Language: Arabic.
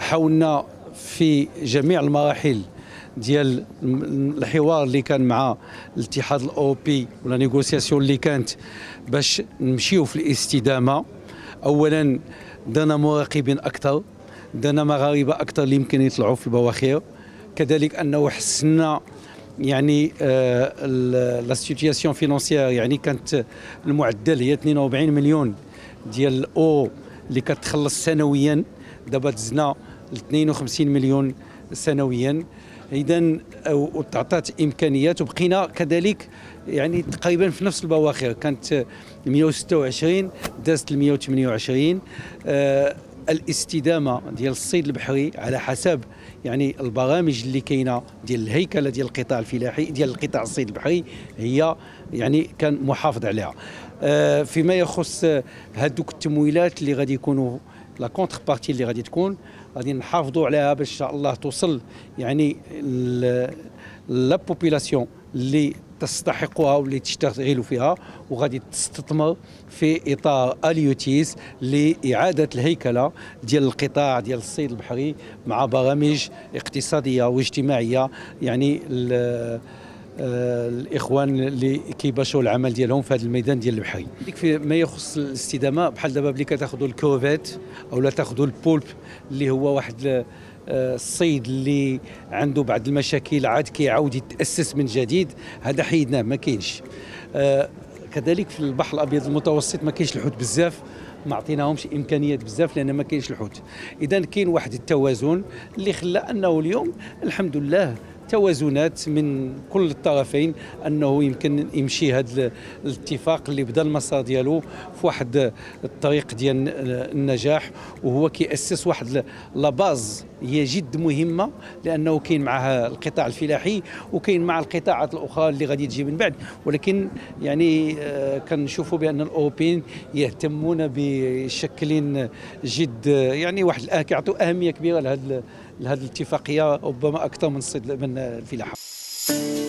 حاولنا في جميع المراحل ديال الحوار اللي كان مع الاتحاد الاوروبي ولا نيغوسياسيون اللي كانت باش نمشيو في الاستدامه. اولا درنا مراقبين اكثر، درنا مغاربه اكثر اللي يمكن يطلعوا في البواخر، كذلك انه حسنا يعني لا سيتياسيون فينونسيير، يعني كانت المعدل هي 42 مليون ديال الاو اللي كتخلص سنويا، دابا دزنا ل 52 مليون سنويا. اذا وتعطات امكانيات، وبقينا كذلك يعني تقريبا في نفس البواخر، كانت 126 دازت ل 128. الاستدامه ديال الصيد البحري على حسب يعني البرامج اللي كاينه ديال الهيكله ديال القطاع الفلاحي ديال القطاع الصيد البحري هي يعني كان محافظ عليها. فيما يخص هذوك التمويلات اللي غادي يكونوا لا كونتر بارتي اللي غادي تكون، غادي نحافظوا عليها باش ان شاء الله توصل يعني لا بوبولاسيون اللي تستحقها واللي تشتغلوا فيها، وغادي تستثمر في اطار اليوتيس لاعاده الهيكله ديال القطاع ديال الصيد البحري مع برامج اقتصاديه واجتماعيه. يعني الاخوان اللي كيباشروا العمل ديالهم في هذا الميدان ديال البحري. فيما يخص الاستدامه، بحال دابا ملي كتاخذوا الكروفيت او لا تاخذوا البولب اللي هو واحد الصيد اللي عنده بعض المشاكل عاد كيعاود يتاسس من جديد، هذا حيدناه ما كاينش. كذلك في البحر الابيض المتوسط ما كاينش الحوت بزاف، ما عطيناهمش امكانيات بزاف لان ما كاينش الحوت. اذا كاين واحد التوازن اللي خلى انه اليوم الحمد لله توازنات من كل الطرفين، انه يمكن يمشي هذا الاتفاق اللي بدا المسار ديالو في واحد الطريق ديال النجاح، وهو كيأسس واحد لا باز هي جد مهمه، لانه كاين معها القطاع الفلاحي وكاين مع القطاعات الاخرى اللي غادي تجي من بعد. ولكن يعني كنشوفوا بان الاوروبيين يهتمون بشكل جد، يعني واحد كيعطوا اهميه كبيره لهذه الاتفاقيه، ربما اكثر من الفلاحه.